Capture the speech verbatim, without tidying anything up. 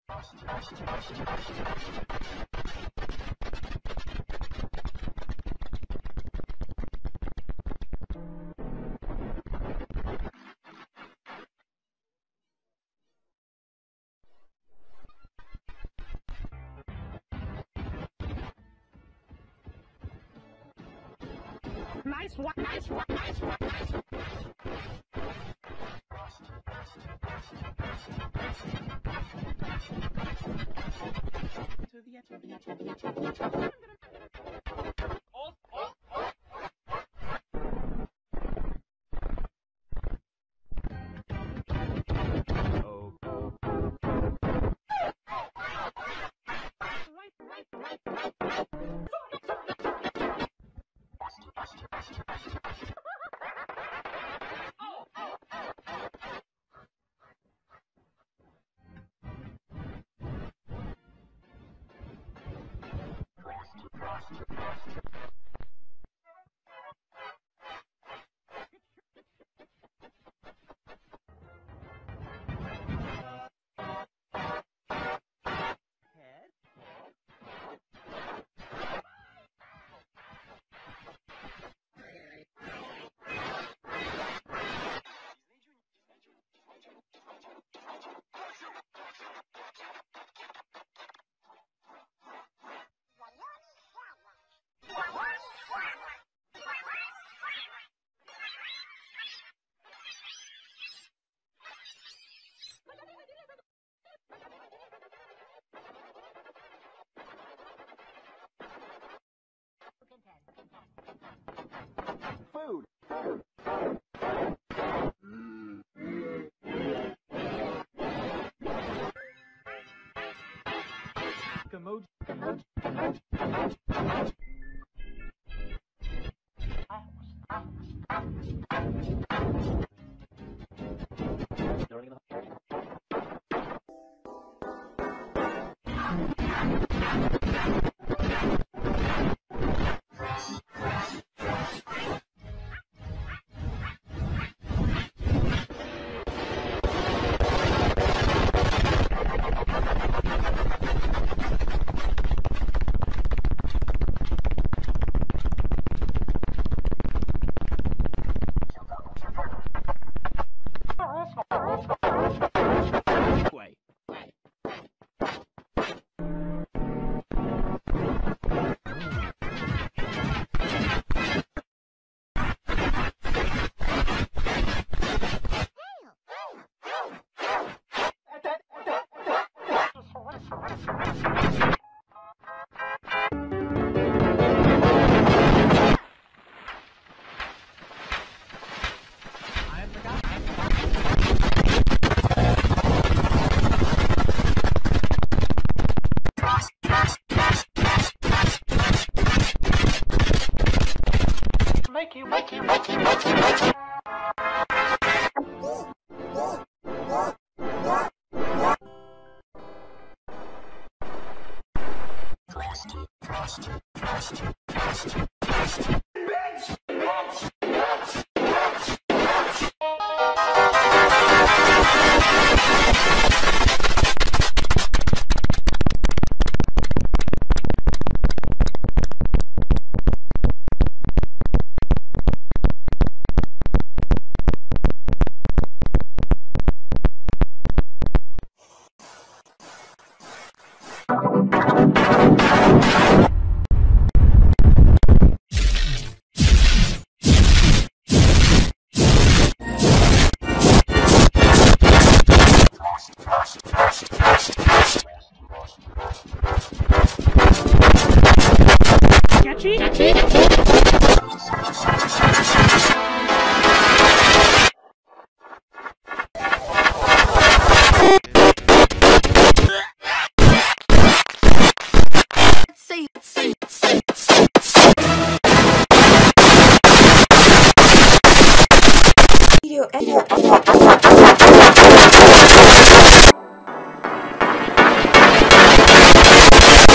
Nice one, nice one, nice one, nice one. To the edge, to the edge, to the edge, to the edge. Oh, oh, oh. Oh. Right, right, right, right, right. Food. Emoji. Emoji. Way. Make you, make you, make you, make you, make you. Catchy? Catchy? See, see, see, see. Video, video,